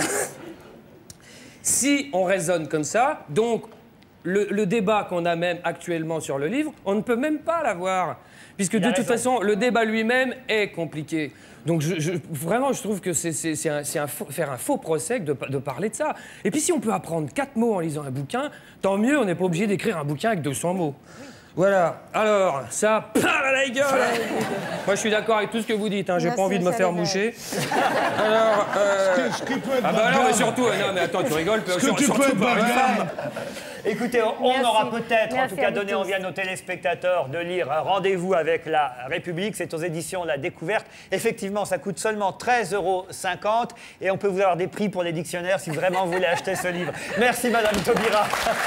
si on raisonne comme ça, donc, le débat qu'on a même actuellement sur le livre, on ne peut même pas l'avoir. Puisque de toute façon, le débat lui-même est compliqué. Donc vraiment, je trouve que c'est faire un faux procès de parler de ça. Et puis si on peut apprendre 4 mots en lisant un bouquin, tant mieux, on n'est pas obligé d'écrire un bouquin avec 200 mots. Voilà. Alors, ça, à la gueule. Moi, je suis d'accord avec tout ce que vous dites. Hein. J'ai pas envie de me faire moucher. Alors, Ce qui peut être ah bas bah de non, mais gamme. surtout, non, mais attends, tu rigoles. Ce que tu peux être bas de gamme. Écoutez, on Merci. aura peut-être, en Merci tout cas, à vous donné tous. envie à nos téléspectateurs de lire Rendez-vous avec la République. C'est aux éditions La Découverte. Effectivement, ça coûte seulement 13,50 € et on peut vous avoir des prix pour les dictionnaires si vraiment vous voulez acheter ce livre. Merci, Madame Taubira.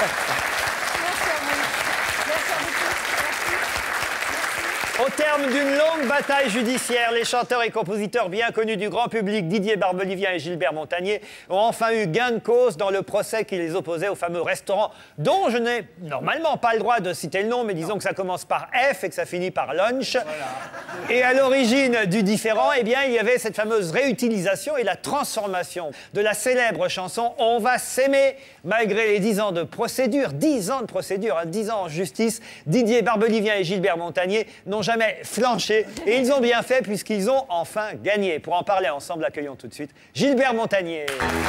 Au terme d'une longue bataille judiciaire, les chanteurs et compositeurs bien connus du grand public, Didier Barbelivien et Gilbert Montagnier, ont enfin eu gain de cause dans le procès qui les opposait au fameux restaurant dont je n'ai normalement pas le droit de citer le nom, mais disons que ça commence par F et que ça finit par lunch. Voilà. Et à l'origine du différend, eh bien, il y avait cette fameuse réutilisation et la transformation de la célèbre chanson « On va s'aimer ». Malgré les 10 ans de procédure, 10 ans de procédure, 10 ans en justice, Didier Barbelivien et Gilbert Montagnier n'ont jamais jamais flanché. Et ils ont bien fait puisqu'ils ont enfin gagné. Pour en parler ensemble, accueillons tout de suite Gilbert Montagnier.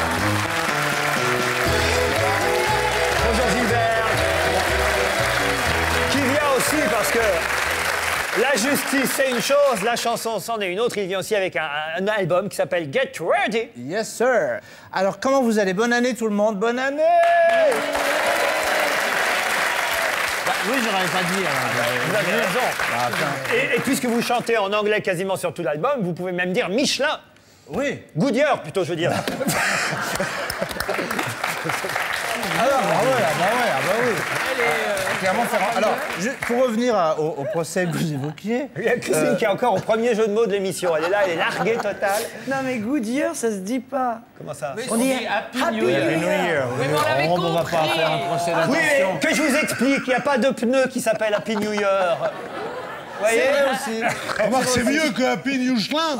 Bonjour Gilbert. Qui vient aussi parce que la justice c'est une chose, la chanson c'en est une autre. Il vient aussi avec un album qui s'appelle Get Ready. Yes sir. Alors comment vous allez? Bonne année tout le monde, bonne année. Oui, j'aurais pas dit. Vous avez raison. Et puisque vous chantez en anglais quasiment sur tout l'album, vous pouvez même dire Michelin. Oui. Goodyear plutôt, je veux dire. Alors, oui. Clairement, alors, pour revenir au procès que vous évoquiez... Il y a Christine qui est encore au premier jeu de mots de l'émission. Elle est là, elle est larguée totale. Non mais Goodyear, ça se dit pas. Comment ça? On dit Happy New Year. Oui, mais on l'avait compris. On va pas faire un procès Oui, d'intention. que je vous explique, il n'y a pas de pneu qui s'appelle Happy New Year. Vous voyez? aussi. Remarque, c'est mieux que Happy New Year.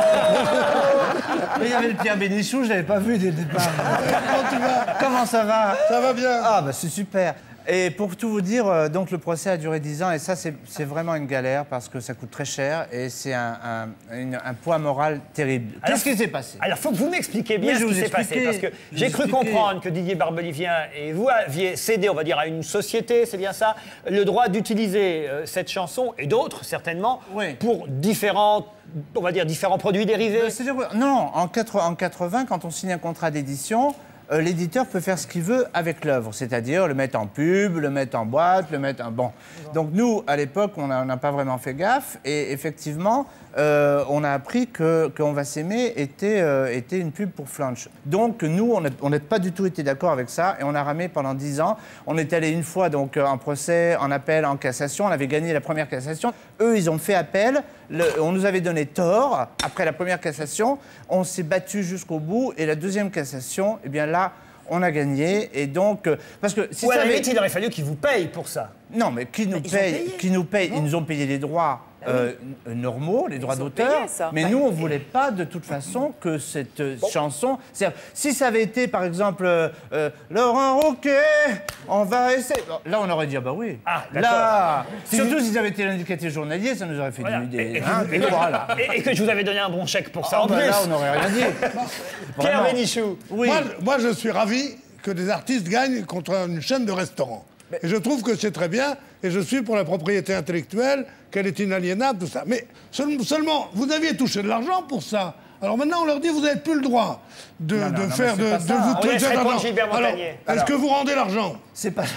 Mais il y avait le Pierre Bénichou, je l'avais pas vu dès le départ. Comment tu vas? Comment ça va? Ça va bien. Ah bah c'est super. Et pour tout vous dire, donc le procès a duré 10 ans et ça c'est vraiment une galère parce que ça coûte très cher et c'est un poids moral terrible. Qu'est-ce qui s'est passé? Alors, il faut que vous m'expliquiez bien ce qui s'est passé. Parce que j'ai cru comprendre que Didier Barbelivien et vous aviez cédé, on va dire, à une société, c'est bien ça, le droit d'utiliser cette chanson et d'autres, certainement, Oui. pour différents produits dérivés. Non, en 80, quand on signe un contrat d'édition, l'éditeur peut faire ce qu'il veut avec l'œuvre, c'est-à-dire le mettre en pub, le mettre en boîte, le mettre en... Bon. Donc nous, à l'époque, on n'a pas vraiment fait gaffe et effectivement, on a appris que On va s'aimer était une pub pour Flanch. Donc nous, on n'a pas du tout été d'accord avec ça et on a ramé pendant 10 ans. On est allé une fois donc en procès, en appel, en cassation. On avait gagné la première cassation. Eux, ils ont fait appel. On nous avait donné tort après la première cassation. On s'est battu jusqu'au bout et la deuxième cassation, eh bien là, on a gagné et donc parce que si Ou à ça la avait... limite, il aurait fallu qu'ils vous payent pour ça. Non, mais qui nous paye? Ils nous ont payé les droits normaux, les droits d'auteur. Mais nous, on ne voulait pas de toute façon que cette chanson. Si ça avait été, par exemple, Laurent Roquet, on va essayer. Là, on aurait dit, ah bah oui. Ah, là, surtout s'ils avaient été l'indicatif journalier, ça nous aurait fait des droits, là. Et que je vous avais donné un bon chèque pour ça en plus. Là, on n'aurait rien dit. Pierre Bénichou. Oui. Moi, je suis ravi que des artistes gagnent contre une chaîne de restaurants. Et je trouve que c'est très bien, et je suis pour la propriété intellectuelle, qu'elle est inaliénable, tout ça. Mais seulement, vous aviez touché de l'argent pour ça. Alors maintenant, on leur dit, vous n'avez plus le droit de vous traiter d'argent. Alors, est-ce que vous rendez l'argent? C'est pas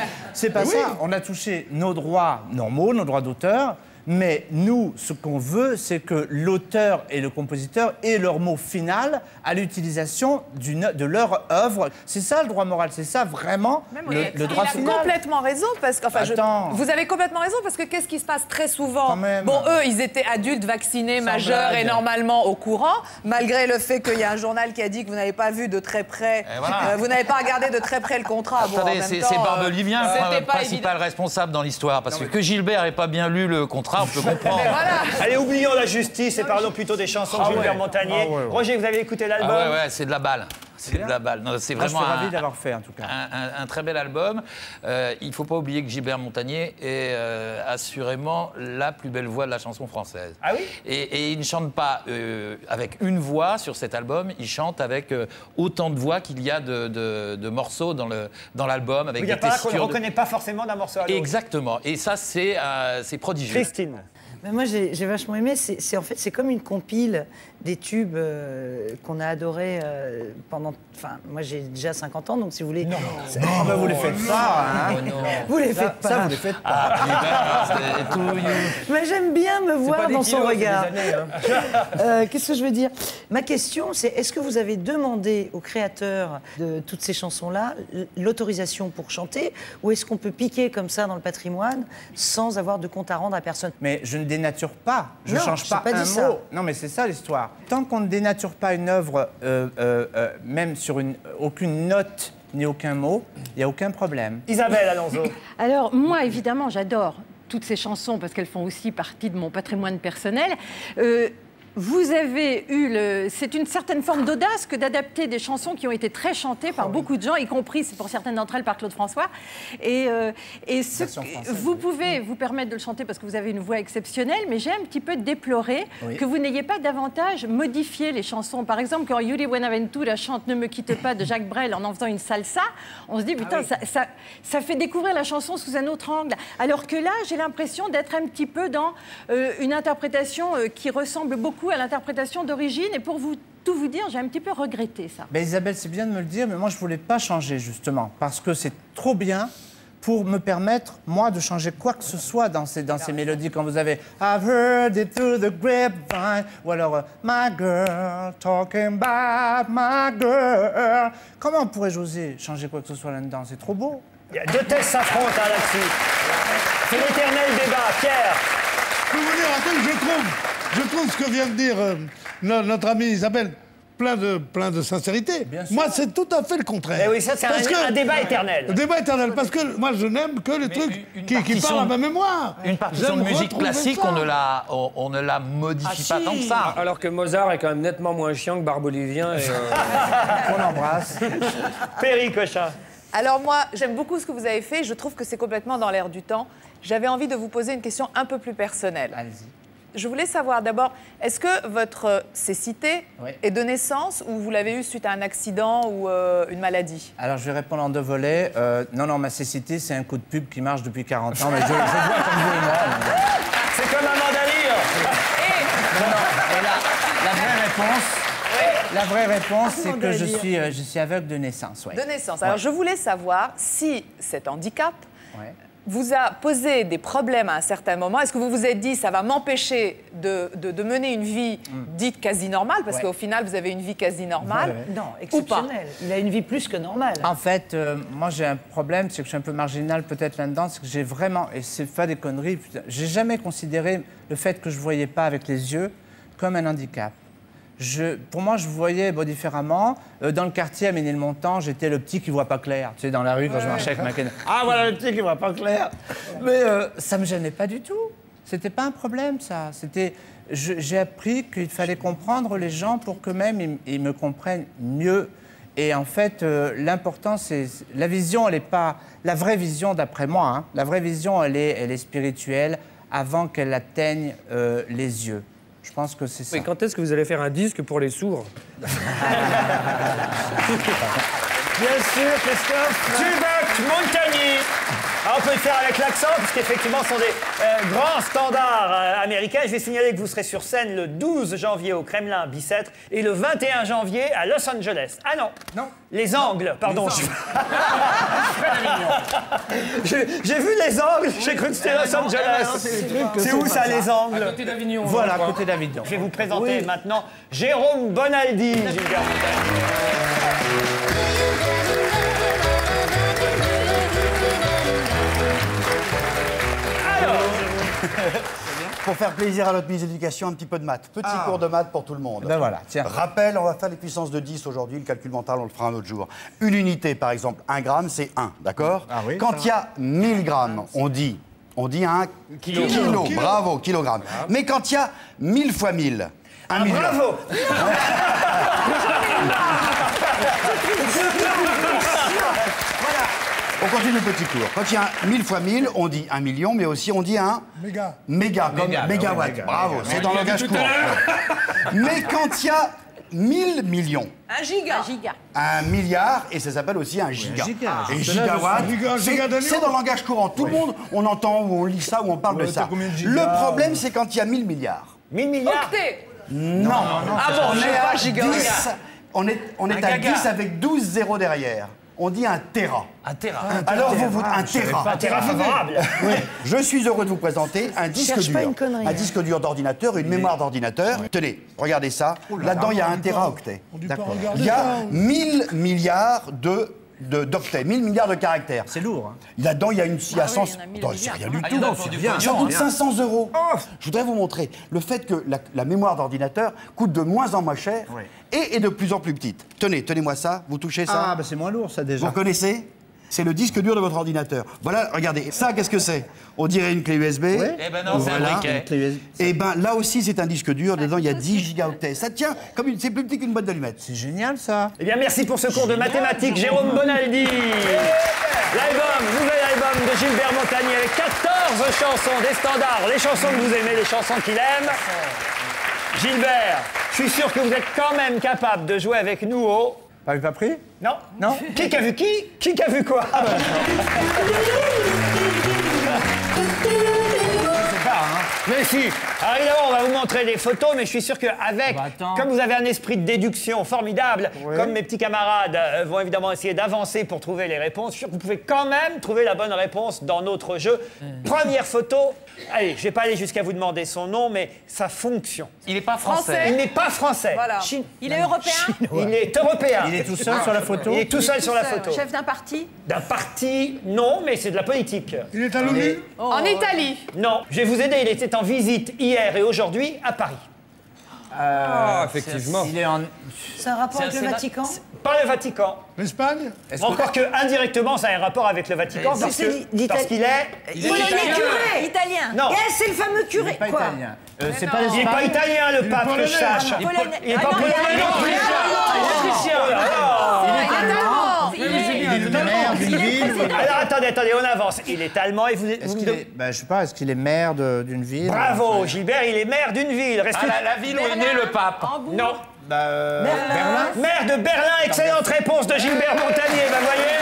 ça. On a touché nos droits normaux, nos droits d'auteur. Mais nous, ce qu'on veut, c'est que l'auteur et le compositeur aient leur mot final à l'utilisation de leur œuvre. C'est ça le droit moral, c'est ça vraiment le droit final. Il a complètement raison, parce que, vous avez complètement raison, parce que qu'est-ce qui se passe très souvent? Bon, eux, ils étaient adultes, vaccinés, majeurs et normalement au courant, malgré le fait qu'il y a un journal qui a dit que vous n'avez pas vu de très près, vous n'avez pas regardé de très près le contrat. Attendez, c'est Barbelivien, le principal responsable dans l'histoire, parce que Gilbert n'ait pas bien lu le contrat, on peut comprendre. Allez, oublions la justice et parlons plutôt des chansons de Gilbert Montagnier. Roger, vous avez écouté l'album? Ouais, c'est de la balle. C'est de la balle. C'est vraiment je suis ravi d'avoir fait, en tout cas. Un très bel album. Il ne faut pas oublier que Gilbert Montagnier est assurément la plus belle voix de la chanson française. Ah oui? Et il ne chante pas avec une voix sur cet album, il chante avec autant de voix qu'il y a de morceaux dans l'album. Avec des tessitures qu'on ne reconnaît pas forcément d'un morceau à l'autre. Exactement. Et ça, c'est prodigieux. Christine. Mais moi, j'ai vachement aimé. C'est comme une compile des tubes qu'on a adorés pendant... Enfin, moi, j'ai déjà 50 ans, donc si vous voulez... Non, vous les faites pas, hein. Vous les faites pas. Ça, vous les faites pas. Mais j'aime bien me voir dans son regard. Qu'est-ce que je veux dire? Ma question, c'est est-ce que vous avez demandé aux créateurs de toutes ces chansons-là l'autorisation pour chanter, ou est-ce qu'on peut piquer comme ça dans le patrimoine sans avoir de compte à rendre à personne? Mais je ne dénature pas, je ne change pas un ça. mot. Non, mais c'est ça l'histoire. Tant qu'on ne dénature pas une œuvre, même sur aucune note ni aucun mot, il n'y a aucun problème. Isabelle Alonso. Alors, moi, évidemment, j'adore toutes ces chansons parce qu'elles font aussi partie de mon patrimoine personnel. Vous avez eu c'est une certaine forme d'audace que d'adapter des chansons qui ont été très chantées par beaucoup de gens, y compris pour certaines d'entre elles par Claude François. Vous pouvez vous permettre de le chanter parce que vous avez une voix exceptionnelle, mais j'ai un petit peu déploré que vous n'ayez pas davantage modifié les chansons. Par exemple, quand Yuri Buenaventura chante Ne me quitte pas de Jacques Brel en faisant une salsa, on se dit putain, ça fait découvrir la chanson sous un autre angle. Alors que là, j'ai l'impression d'être un petit peu dans une interprétation qui ressemble beaucoup à l'interprétation d'origine. Et pour tout vous dire, j'ai un petit peu regretté ça. Ben Isabelle, c'est bien de me le dire, mais moi, je ne voulais pas changer, justement, parce que c'est trop bien pour me permettre, moi, de changer quoi que ce soit dans ces mélodies. Quand vous avez « I've heard it through the grapevine » ou alors « My girl, talking about my girl ». Comment pourrais-je oser changer quoi que ce soit là-dedans? C'est trop beau. Il y a deux thèses s'affrontent là-dessus. C'est l'éternel débat. Pierre. Je peux vous dire un truc, je trouve ce que vient de dire notre amie Isabelle plein de sincérité. Moi, c'est tout à fait le contraire. Eh oui, ça, c'est un débat éternel. Un débat éternel, parce que moi, je n'aime que les trucs qui parlent à ma mémoire. Une partition de musique classique, on ne la modifie pas tant que ça. Alors que Mozart est quand même nettement moins chiant que Barbe-Olivien. On l'embrasse. Perry Cochin. Alors moi, j'aime beaucoup ce que vous avez fait. Je trouve que c'est complètement dans l'air du temps. J'avais envie de vous poser une question un peu plus personnelle. Allez-y. Je voulais savoir d'abord, est-ce que votre cécité est de naissance ou vous l'avez eue suite à un accident ou une maladie? Alors, je vais répondre en deux volets. Non, ma cécité, c'est un coup de pub qui marche depuis 40 ans, mais je vois comme vous et moi. C'est comme Amanda Lear. La vraie réponse, c'est que je suis aveugle de naissance. De naissance. Alors, je voulais savoir si cet handicap vous a posé des problèmes à un certain moment. Est-ce que vous vous êtes dit, ça va m'empêcher de mener une vie dite quasi normale, parce qu'au final, vous avez une vie quasi normale, Non, exceptionnelle. Il a une vie plus que normale. En fait, moi, j'ai un problème, c'est que je suis un peu marginal peut-être là-dedans, c'est que j'ai vraiment, et c'est pas des conneries, j'ai jamais considéré le fait que je voyais pas avec les yeux comme un handicap. Pour moi, je voyais différemment. Dans le quartier, à Ménilmontant, j'étais le petit qui voit pas clair. Tu sais, dans la rue, quand je marchais avec ma canne. Ah, voilà le petit qui voit pas clair. Mais ça me gênait pas du tout. C'était pas un problème, ça. J'ai appris qu'il fallait comprendre les gens pour qu'eux-mêmes, ils me comprennent mieux. Et en fait, l'important, c'est... La vision, elle n'est pas... La vraie vision, d'après moi, hein, la vraie vision, elle est spirituelle avant qu'elle atteigne les yeux. Je pense que c'est ça. Mais quand est-ce que vous allez faire un disque pour les sourds? Bien sûr, Christophe. Tubac Montagny. Alors, on peut le faire avec l'accent, puisqu'effectivement, ce sont des grands standards américains. Je vais signaler que vous serez sur scène le 12 janvier au Kremlin Bicêtre et le 21 janvier à Los Angeles. Ah non. Non. Les Angles, pardon. J'ai vu les Angles, j'ai cru que c'était Los Angeles. C'est où ça, les Angles? À côté d'Avignon. Voilà, à côté d'Avignon. Je vais vous présenter maintenant Jérôme Bonaldi, Gilbert Montagny. Pour faire plaisir à notre ministre de l'Éducation, un petit peu de maths. Petit cours de maths pour tout le monde. Ben voilà, tiens. Rappel, on va faire les puissances de 10 aujourd'hui. Le calcul mental, on le fera un autre jour. Une unité, par exemple, 1 gramme, c'est 1, d'accord? Oui, quand il y a 1000 grammes, on dit un kilo. Bravo, kilogramme. Mais quand il y a 1000 fois 1000, 1 million. Bravo. On continue le petit cours. Quand il y a 1000 fois 1000, on dit 1 million, mais aussi on dit un méga, comme mégawatt. Bravo, c'est dans le langage courant. Mais quand il y a 1000 millions. Un giga. Un milliard, et ça s'appelle aussi un giga. Et gigawatt, c'est dans le langage courant. Tout le monde, on entend ou on lit ça ou on parle de ça. Le problème, c'est quand il y a 1000 milliards. 1000 milliards. Octet. Non. Ah bon, On je sais est pas, à giga. 10, on est à 10 avec 12 zéros derrière. On dit un téra. Un terrain. Alors vous un téra. Un terrain favorable. Oui. Je suis heureux de vous présenter un disque dur. Un disque dur d'ordinateur, une mémoire d'ordinateur. Tenez, regardez ça. Là-dedans, il y a un téraoctet. Il y a 1000 milliards d'octets, 1000 milliards de caractères. C'est lourd. Hein. Là-dedans, il y a 100... Attends, c'est rien du tout. Ça coûte 500 €. Je voudrais vous montrer le fait que la mémoire d'ordinateur coûte de moins en moins cher et est de plus en plus petite. Tenez-moi ça. Vous touchez ça. Ah, bah c'est moins lourd, ça, déjà. Vous connaissez? c'est le disque dur de votre ordinateur. Voilà, regardez, ça, qu'est-ce que c'est? On dirait une clé USB. Eh ben non, c'est un briquet. Et ben là aussi, c'est un disque dur. Dedans, il y a 10 gigaoctets. Ça tient comme c'est plus petit qu'une boîte d'allumettes. C'est génial, ça. Eh bien, merci pour ce cours de mathématiques, Jérôme Bonaldi. Nouvel album de Gilbert Montagnier avec 14 chansons, des standards, les chansons que vous aimez, les chansons qu'il aime. Gilbert, je suis sûr que vous êtes quand même capable de jouer avec nous au... Pas vu, pas pris? Non. Non. Qui a vu qui? Qui a vu quoi? Mais si. Alors évidemment, on va vous montrer des photos, mais je suis sûr qu'avec, comme vous avez un esprit de déduction formidable, comme mes petits camarades vont évidemment essayer d'avancer pour trouver les réponses, je suis sûr que vous pouvez quand même trouver la bonne réponse dans notre jeu. Première photo. Allez, je vais pas aller jusqu'à vous demander son nom, mais sa fonction. Il n'est pas français. Il n'est pas français. Voilà. Il est européen. Il est européen. Il est tout seul sur la photo. Il est tout seul sur la photo. Chef d'un parti? D'un parti, non, mais c'est de la politique. Il est à l'ONU? En Italie. Non, je vais vous aider. Il était en visite hier et aujourd'hui à Paris. Ah, effectivement. Il est en... C'est un rapport avec le Vatican? Pas le Vatican. L'Espagne? Encore que indirectement, ça a un rapport avec le Vatican parce qu'il est... Il est curé. Italien. Non, C'est le fameux Il curé. n'est pas Quoi? italien. C'est pas il n'est pas l'Espagne. italien, le pape, que je sache. Il n'est pas polonais. Il est le maire d'une ville. Alors attendez, on avance. Il est allemand et vous... Je sais pas, est-ce qu'il est maire d'une ville? Bravo, Gilbert, il est maire d'une ville. Ah, la ville où est né le pape. Non. Berlin. Maire de Berlin, excellente réponse de Gilbert Montagnier, vous voyez.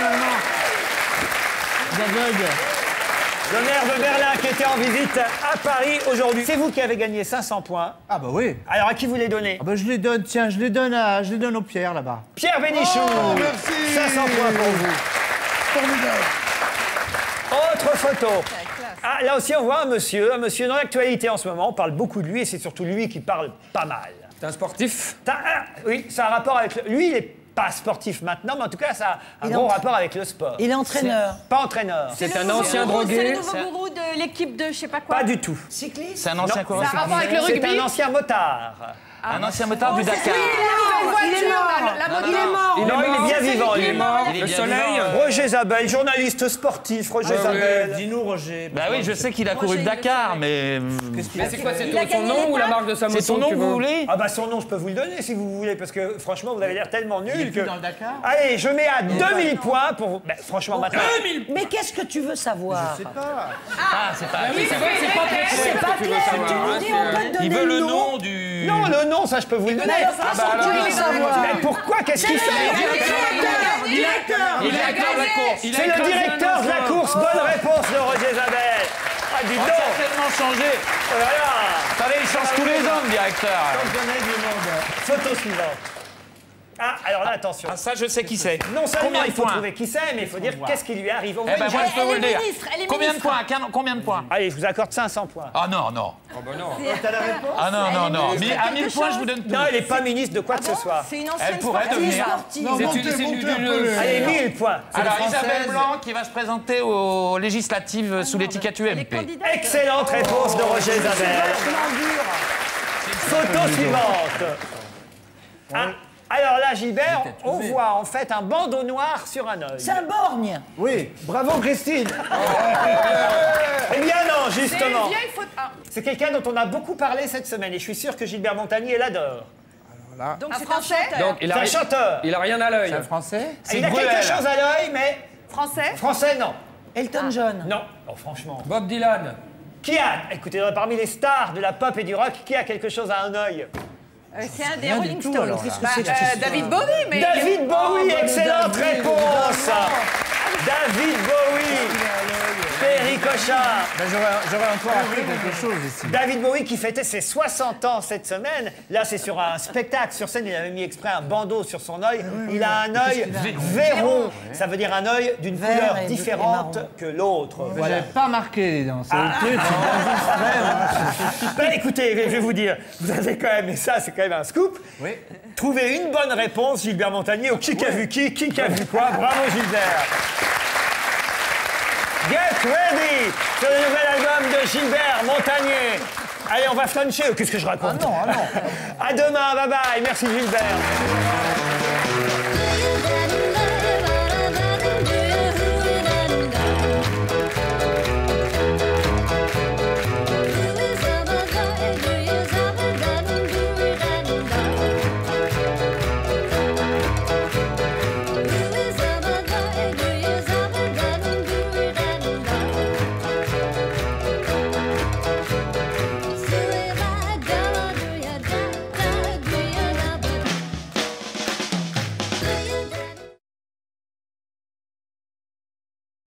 Le maire de Berlin qui était en visite à Paris aujourd'hui. C'est vous qui avez gagné 500 points. Ah bah oui. Alors à qui vous les donnez? Ah bah je les donne, tiens, je les donne au Pierre là-bas. Pierre Bénichou. Oh, merci. 500 points pour vous. Formidable. Autre photo. Ah, là aussi, on voit un monsieur dans l'actualité en ce moment. On parle beaucoup de lui et c'est surtout lui qui parle pas mal. T'es un sportif? Oui, ça a un rapport avec... Lui, il n'est pas sportif maintenant, mais en tout cas, ça a un gros rapport avec le sport. Il est entraîneur. Pas entraîneur. C'est un ancien C'est drogué? le nouveau gourou de l'équipe de je sais pas quoi. Pas du tout. Cycliste? C'est un ancien coureur. Ça a rapport avec le C'est rugby. un ancien motard. Un ancien motard du Dakar. Il est mort. Non, il est bien vivant, lui. Le soleil? Roger Zabel, journaliste sportif, Roger Zabel. Dis-nous, Roger. Bah oui, je sais qu'il a couru le Dakar, mais... Mais c'est quoi, c'est son nom ou la marque de sa moto? C'est son nom que vous voulez? Ah bah son nom, je peux vous le donner si vous voulez, parce que franchement, vous avez l'air tellement nul que... dans le Dakar? Allez, je mets à 2000 points pour vous. Ben, franchement, maintenant... Mais qu'est-ce que tu veux savoir? Je sais pas. Ah, c'est pas... C'est pas clair. Tu nous dis, on peut te donner Il veut le le nom du... Non, le nom, ça, je peux vous le donner. Tu veux savoir? Mais pourquoi? Qu'est-ce qu'il fait? Il est acteur de la course. C'est le directeur de la course. Bonne réponse de Roger Zabel. Ah, dis Il a donc. certainement changé. Voilà. Attendez, il change tous les ans, le directeur. Photo suivante. Ah, alors là, attention. Ah, ça, je sais qui c'est. Non seulement Combien il de faut points? trouver qui c'est, mais il faut dire qu'est-ce qui lui arrive. Eh ben, moi, je peux vous le dire. Elle est Combien de ministre. points? Combien de points? Allez, je vous accorde 500 points. Ah non, non. Oh bah non. Ah non. Mais à 1000 points, je vous donne tout. Non, elle n'est pas ministre de quoi que ce soit. C'est une Elle ancienne pourrait devenir. Non, C'est montez, une- montez un peu les- Allez, 1000 points. Alors, française. Isabelle Blanc qui va se présenter aux législatives sous l'étiquette UMP. Excellente réponse de Roger Zabel. Photo suivante. Ah, alors là, Gilbert, on voit en fait un bandeau noir sur un œil. C'est un borgne. Oui. Bravo, Christine. Eh bien non, C'est une justement. vieille photo. Ah, C'est quelqu'un dont on a beaucoup parlé cette semaine et je suis sûr que Gilbert Montagnier l'adore. donc c'est français. Donc, C'est un chanteur. il a rien à l'œil. C'est un français? Il a Bruel. quelque chose à l'œil, mais Français. français, non. Elton John. Non. Oh, franchement. Bob Dylan. Qui a, écoutez, parmi les stars de la pop et du rock, qui a quelque chose à un œil? C'est un des Rien du Rolling tout, Stones. alors, là. Bah, David Bowie, mais. David Bowie, excellente David, réponse. David Bowie. Perry Cochard. Ben, j'aurais encore appris quelque chose ici. David Bowie qui fêtait ses 60 ans cette semaine. Là, c'est sur un spectacle. Sur scène, il avait mis exprès un bandeau sur son œil. Il a un œil véron. Ça veut dire un œil d'une Vert couleur et différente marron. que l'autre. Vous n'avez pas marqué les dents. C'est le truc. Ben, écoutez, je vais vous dire, vous avez quand même, et ça, c'est quand même un scoop. Oui. Trouvez une bonne réponse, Gilbert Montagnier, au qui a vu qui a vu quoi. Bravo, Gilbert. Get ready sur le nouvel album de Gilbert Montagnier. Allez, on va fluncher. Qu'est-ce que je raconte? Ah non. À demain, bye bye. Merci, Gilbert.